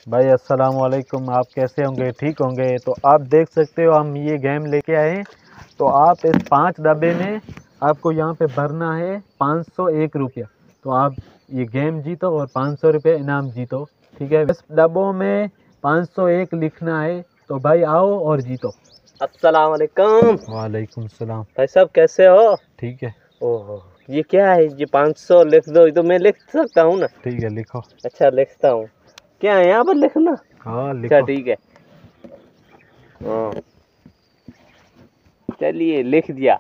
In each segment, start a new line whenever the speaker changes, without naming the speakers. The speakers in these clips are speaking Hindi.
भाई अस्सलाम वालेकुम। आप कैसे होंगे? ठीक होंगे। तो आप देख सकते हो हम ये गेम लेके आए हैं। तो आप इस 5 डब्बे में आपको यहाँ पे भरना है 501 रुपया। तो आप ये गेम जीतो और 500 रुपये इनाम जीतो। ठीक है, इस डब्बों में 501 लिखना है। तो भाई आओ और जीतो।
अस्सलाम वालेकुम।
वालेकुम सलाम।
भाई साहब कैसे हो?
ठीक है।
ओहो, ये क्या है? ये 500 लिख दो। ये तो मैं लिख सकता हूँ ना?
ठीक है, लिखो।
अच्छा लिखता हूँ। क्या है यहाँ पर लिखना?
हाँ
अच्छा
लिखो।
ठीक है। हाँ चलिए लिख दिया।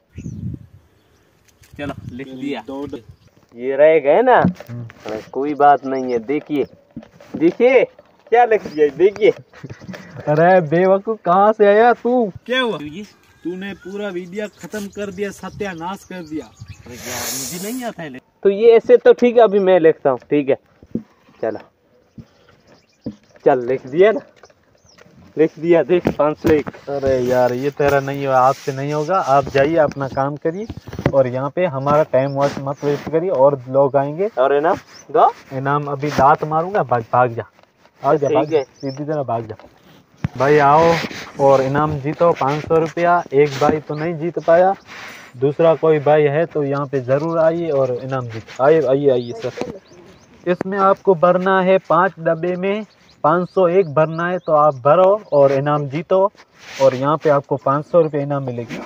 चलो लिख दिया। ये रह गए ना? हाँ, कोई बात नहीं है। देखिए देखिए क्या लिख दिया, देखिए।
अरे बेवकूफ, कहाँ से आया तू?
क्या हुआ? तूने पूरा वीडियो खत्म कर दिया, सत्यानाश कर दिया।
अरे यार मुझे नहीं आता है। तो ये ऐसे तो ठीक है, अभी मैं लिखता हूँ। ठीक है चलो, चल लिख दिया ना? लिख दिया, देख 501।
अरे यार ये तेरा नहीं हो, आपसे नहीं होगा। आप जाइए अपना काम करिए और यहाँ पे हमारा टाइम मत वेस्ट करिए। और लोग आएंगे
और है ना दो
इनाम। अभी दांत मारूंगा, भाग जा। भाग जा, भाग
ठीक
जा,
है।
सीधी तरह भाग जा। भाई आओ और इनाम जीतो 500 रुपया। एक भाई तो नहीं जीत पाया, दूसरा कोई भाई है तो यहाँ पे ज़रूर आइए और इनाम जीतो। आइए आइए आइए सर। इसमें आपको भरना है 5 डब्बे में 501 भरना है। तो आप भरो और इनाम जीतो। और यहाँ पे आपको 500 रुपये इनाम मिलेगी।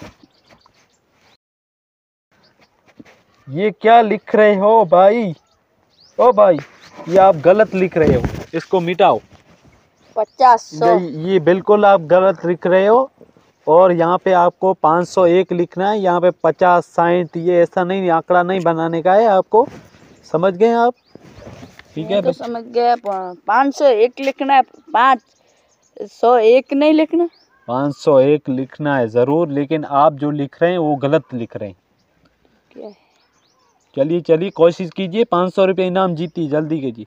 ये क्या लिख रहे हो भाई? ओ भाई, ये आप गलत लिख रहे हो, इसको मिटाओ।
50 100
ये बिल्कुल आप गलत लिख रहे हो। और यहाँ पे आपको 501 लिखना है। यहाँ पे 50 60 ये ऐसा नहीं, आंकड़ा नहीं बनाने का है आपको। समझ गए आप? ठीक है
तो समझ गया। 501 लिखना है, 501 नहीं लिखना।
501 लिखना है ज़रूर, लेकिन आप जो लिख रहे हैं वो गलत लिख रहे हैं।
क्या है?
चलिए चलिए कोशिश कीजिए, 500 रुपये इनाम जीती, जल्दी कीजिए।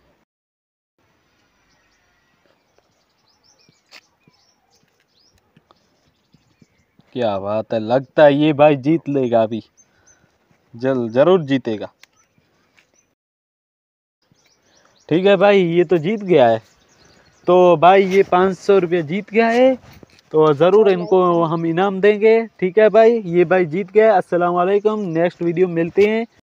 क्या बात है, लगता है ये भाई जीत लेगा अभी। जरूर जीतेगा। ठीक है भाई, ये तो जीत गया है। तो भाई ये 500 रुपये जीत गया है। तो ज़रूर इनको हम इनाम देंगे। ठीक है भाई, ये भाई जीत गया। अस्सलाम वालेकुम। नेक्स्ट वीडियो में मिलते हैं।